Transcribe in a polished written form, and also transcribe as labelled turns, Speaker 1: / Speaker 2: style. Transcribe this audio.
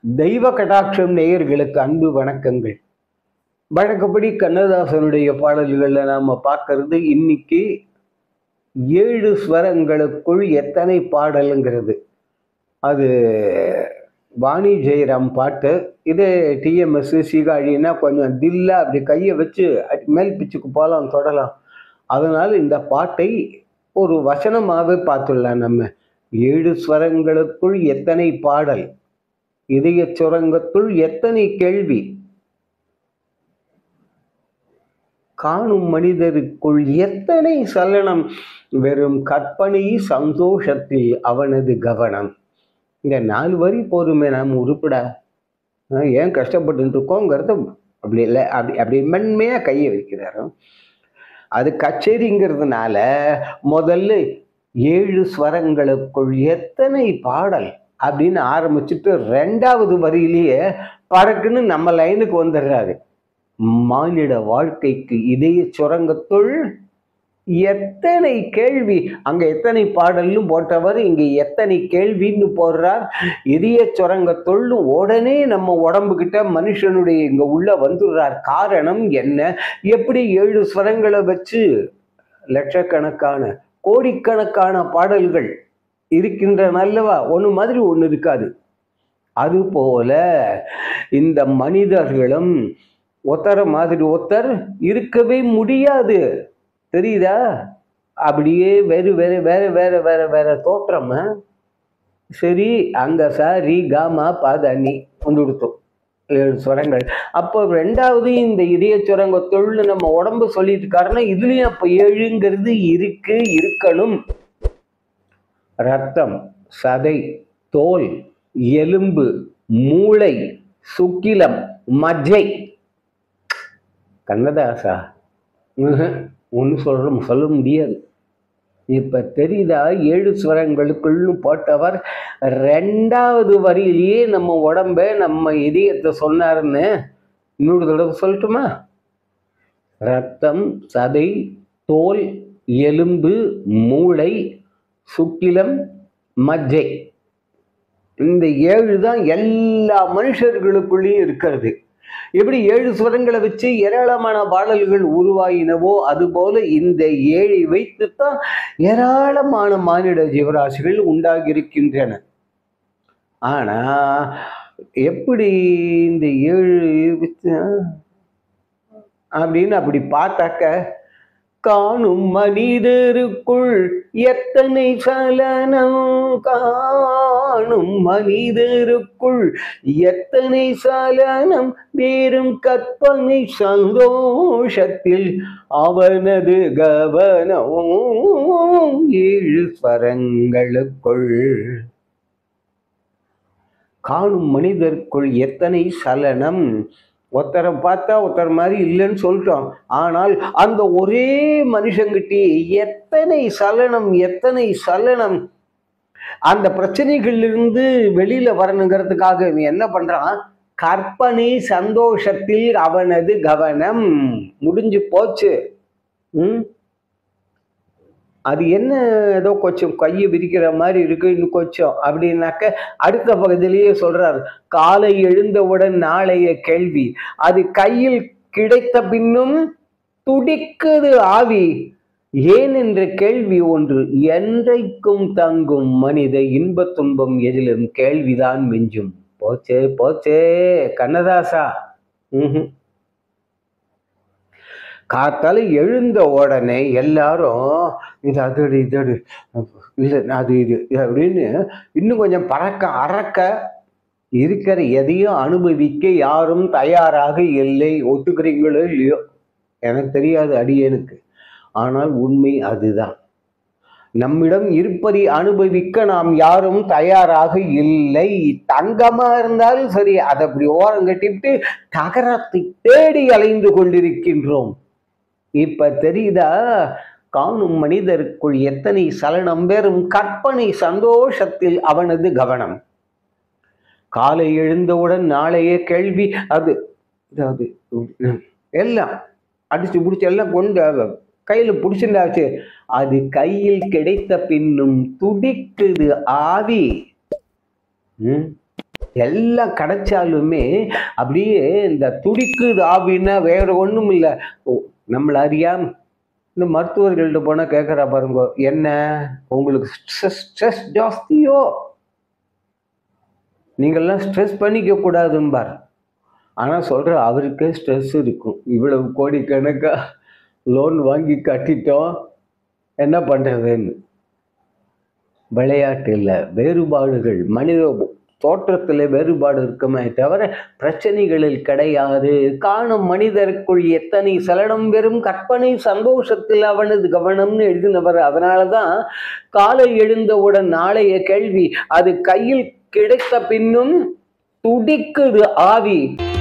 Speaker 1: தெய்வ கடாட்சம் நேயர்களுக்கு அன்பு வணக்கங்கள். வழக்கப்படி கண்ணதாசனுடைய பாடல்களை நாம பார்க்கறது இன்னைக்கு 7 ஸ்வரங்களுக்குள் எத்தனை பாடலுங்கிறது. அது வாணி ஜெயராம் பாட்டு. இது டிஎம்எஸ் சீகாழின்னா கொஞ்சம் தில்லா அப்படி கையை வச்சு மேல் பிச்சுக்கு போகலாம், தொடலாம். அதனால இந்த பாட்டை ஒரு வசனமாகவே பார்த்துடலாம். நம்ம 7 ஸ்வரங்களுக்குள் எத்தனை பாடல், இதய சுரங்கத்துள் எத்தனை கேள்வி, காணும் மனிதருக்குள் எத்தனை சலனம், வெறும் கற்பனை சந்தோஷத்தில் அவனது கவனம். இந்த 4 வரி போதுமே நாம் உருப்படா. ஏன் கஷ்டப்பட்டு இருக்கோங்கிறத அப்படி இல்லை, அப்படி மென்மையா கையை வைக்கிறாரு. அது கச்சேரிங்கிறதுனால முதல்ல 7 ஸ்வரங்களுக்குள் எத்தனை பாடல் அப்படின்னு ஆரம்பிச்சுட்டு 2வது வரியிலேயே பறக்குன்னு நம்ம லைனுக்கு வந்துடுறாரு. மானிட வாழ்க்கைக்கு இதய சுரங்கத்துள் எத்தனை கேள்வி. அங்க எத்தனை பாடல்னு போட்டவர் இங்க எத்தனை கேள்வின்னு போடுறார். இதய சுரங்கத்துள் உடனே நம்ம உடம்பு கிட்ட மனுஷனுடைய இங்க உள்ள வந்துடுறார். காரணம் என்ன? எப்படி 7 ஸ்வரங்களை வச்சு லட்சக்கணக்கான கோடிக்கணக்கான பாடல்கள் இருக்கின்றன அல்லவா? ஒன்று மாதிரி ஒன்று இருக்காது. அதுபோல இந்த மனிதர்களும் ஒருத்தர மாதிரி ஒருத்தர் இருக்கவே முடியாது. தெரியுதா? அப்படியே வேறு வேற வேற வேற வேற வேற தோற்றம். சரி, அங்க சாரி காமா பாதானி கொண்டு கொடுத்தோம் 7 ஸ்வரங்கள். அப்போ 2வது இந்த இதய சுரங்கத்துள் நம்ம உடம்பு சொல்லிட்டு காரணம் இதுலயும் அப்ப 7ங்கிறது இருக்கணும். ரத்தம், சதை, தோல், எலும்பு, மூளை, சுக்கிலம், மஜ்ஜை. கண்ணதாசா ஒன்று சொல்ல முடியாது. இப்ப தெரியுதா? 7 ஸ்வரங்களுக்குள்னு போட்டவர் 2வது வரியிலேயே நம்ம உடம்ப நம்ம இதயத்தை சொன்னாருன்னு இன்னொரு தடவை சொல்லட்டுமா? ரத்தம், சதை, தோல், எலும்பு, மூளை, சுக்கிலம், மஜ்ஜை. இந்த 7 தான் எல்லா மனுஷர்களுக்குள்ளேயும் இருக்கிறது. எப்படி 7 ஸ்வரங்களை வச்சு ஏராளமான பாடல்கள் உருவாயினவோ அதுபோல இந்த 7 வைத்துத்தான் ஏராளமான மானிட ஜீவராசிகள் உண்டாகி இருக்கின்றன. ஆனா எப்படி இந்த 7 அப்படின்னு அப்படி பார்த்தாக்க, காணும் மனிதருக்குள் எத்தனை சலனம், காணும் மனிதருக்குள் எத்தனை சலனம், வேறும் கற்பனை சந்தோஷத்தில் அவனது கவனம். 7 ஸ்வரங்களுக்குள் காணும் மனிதருக்குள் எத்தனை சலனம். ஒருத்தரை பார்த்தா ஒருத்தர் மாதிரி இல்லைன்னு சொல்லிட்டோம். ஆனால் அந்த ஒரே மனுஷங்கிட்டே எத்தனை சலனம், எத்தனை சலனம். அந்த பிரச்சனைகளிலிருந்து வெளியில வரணுங்கிறதுக்காக இவன் என்ன பண்றான்? கற்பனை சந்தோஷத்தில் அவனது கவனம். முடிஞ்சு போச்சு. அது என்ன, ஏதோ கொஞ்சம் கையை விரிக்கிற மாதிரி இருக்கு, இன்னும் கொஞ்சம் அப்படின்னாக்க அடுத்த பகுதியிலேயே சொல்றாரு. காலை எழுந்தவுடன் நாளைய கேள்வி, அது கையில் கிடைத்த பின்னும் துடிக்குது ஆவி. ஏன் என்ற கேள்வி ஒன்று என்றைக்கும் தங்கும் மனித இன்ப துன்பம் எதிலும் கேள்விதான் மிஞ்சும். போச்சே போச்சே கண்ணதாசா. காத்தால எழுந்த உடனே எல்லாரும் இது அதோடு இதோடு இல்லை அது இது அப்படின்னு இன்னும் கொஞ்சம் அறக்க இருக்கிற எதையும் அனுபவிக்க யாரும் தயாராக இல்லை. ஒத்துக்கிறீங்களோ இல்லையோ எனக்கு தெரியாது, அடியேனுக்கு. ஆனால் உண்மை அதுதான். நம்மிடம் இருப்பதை அனுபவிக்க நாம் யாரும் தயாராக இல்லை. தங்கமா இருந்தாலும் சரி, அதை அப்படி ஓரம் கட்டிவிட்டு தகரத்தை தேடி அலைந்து கொண்டிருக்கின்றோம். இப்ப தெரியுதா? காணும் மனிதருக்குள் எத்தனை சலனம், வெறும் கற்பனை சந்தோஷத்தில் அவனது கவனம். காலை எழுந்தவுடன் நாளைய கேள்வி, அது எல்லாம் அடிச்சு பிடிச்சி எல்லாம் கொண்டு கையில பிடிச்சிருந்தாச்சு. அது கையில் கிடைத்த பின்னும் துடிக்குது ஆவி. எல்லாம் கிடைச்சாலுமே அப்படியே இந்த துடிக்குது ஆவின்னா வேற ஒண்ணும் இல்லை. நம்மள அறியாம இந்த மருத்துவர்கள்ட்ட போனா கேட்கறா பாருங்க, என்ன உங்களுக்கு ஸ்ட்ரெஸ் ஜாஸ்தியோ, நீங்கள்லாம் ஸ்ட்ரெஸ் பண்ணிக்க கூடாதும்பார். ஆனா சொல்ற அவருக்கே ஸ்ட்ரெஸ் இருக்கும். இவ்வளவு கோடிக்கணக்கா லோன் வாங்கி கட்டிட்டோம், என்ன பண்றதுன்னு. விளையாட்டு இல்லை, வேறுபாடுகள் மனித தோற்றத்தில் வேறுபாடு இருக்குமே தவிர பிரச்சனைகளில் கிடையாது. காணும் மனிதருக்குள் எத்தனை சலனம் வெறும் கற்பனை சந்தோஷத்தில் அவனது கவனம்னு எழுதினவர். அதனாலதான் காலை எழுந்தவுடன் நாளைய கேள்வி அது கையில் கிடைத்த பின்னும் துடிக்குது ஆவி.